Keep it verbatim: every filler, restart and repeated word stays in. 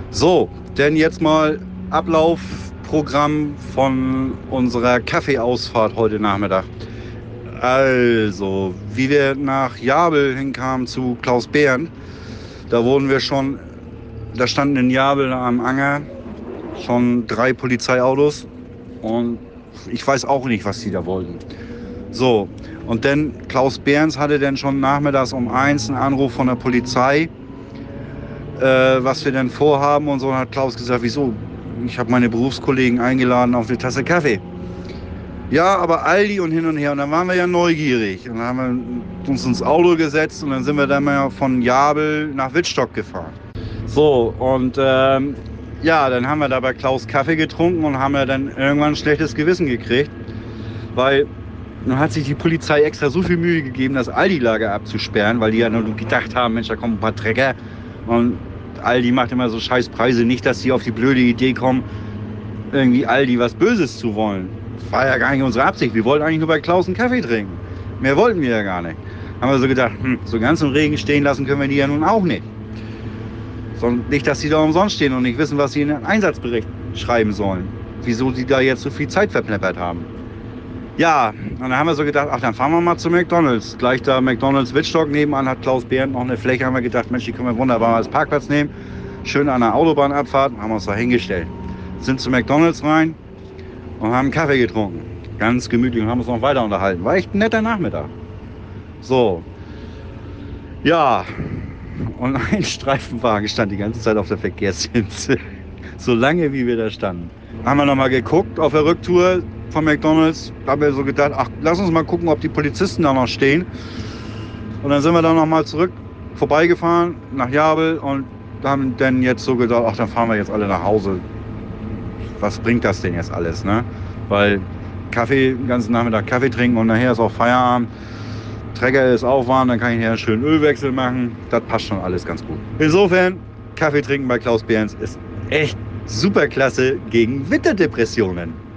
So, denn jetzt mal Ablaufprogramm von unserer Kaffeeausfahrt heute Nachmittag. Also, wie wir nach Jabel hinkamen zu Klaus Behrendt, da wurden wir schon, da standen in Jabel am Anger schon drei Polizeiautos und ich weiß auch nicht, was die da wollten. So, und dann Klaus Behrendt hatte dann schon nachmittags um eins einen Anruf von der Polizei, äh, was wir denn vorhaben und so. Und hat Klaus gesagt, wieso? Ich habe meine Berufskollegen eingeladen auf eine Tasse Kaffee. Ja, aber Aldi und hin und her. Und dann waren wir ja neugierig. Und dann haben wir uns ins Auto gesetzt und dann sind wir dann mal von Jabel nach Wittstock gefahren. So, und ähm, ja, dann haben wir da bei Klaus Kaffee getrunken und haben ja dann irgendwann ein schlechtes Gewissen gekriegt. Weil dann hat sich die Polizei extra so viel Mühe gegeben, das Aldi-Lager abzusperren, weil die ja nur gedacht haben, Mensch, da kommen ein paar Trecker. Und Aldi macht immer so scheiß Preise, nicht, dass die auf die blöde Idee kommen, irgendwie Aldi was Böses zu wollen. Das war ja gar nicht unsere Absicht. Wir wollten eigentlich nur bei Klaus einen Kaffee trinken. Mehr wollten wir ja gar nicht. Haben wir so gedacht, hm, so ganz im Regen stehen lassen können wir die ja nun auch nicht. Sondern nicht, dass die da umsonst stehen und nicht wissen, was sie in den Einsatzbericht schreiben sollen. Wieso die da jetzt so viel Zeit verpleppert haben. Ja, und dann haben wir so gedacht, ach, dann fahren wir mal zu McDonald's. Gleich da McDonald's Wittstock nebenan hat Klaus Behrendt noch eine Fläche, haben wir gedacht, Mensch, die können wir wunderbar als Parkplatz nehmen. Schön an der Autobahnabfahrt, haben wir uns da hingestellt. Sind zu McDonald's rein und haben einen Kaffee getrunken. Ganz gemütlich und haben uns noch weiter unterhalten. War echt ein netter Nachmittag. So. Ja, und ein Streifenwagen stand die ganze Zeit auf der Verkehrsinsel. So lange, wie wir da standen. Haben wir nochmal geguckt auf der Rücktour von McDonald's. Da haben wir so gedacht, ach, lass uns mal gucken, ob die Polizisten da noch stehen. Und dann sind wir dann nochmal zurück, vorbeigefahren nach Jabel und haben dann jetzt so gedacht, ach, dann fahren wir jetzt alle nach Hause. Was bringt das denn jetzt alles, ne? Weil Kaffee, den ganzen Nachmittag Kaffee trinken und nachher ist auch Feierabend. Trecker ist auch warm, dann kann ich hier einen schönen Ölwechsel machen. Das passt schon alles ganz gut. Insofern, Kaffee trinken bei Klaus Behrendt ist echt super klasse gegen Winterdepressionen.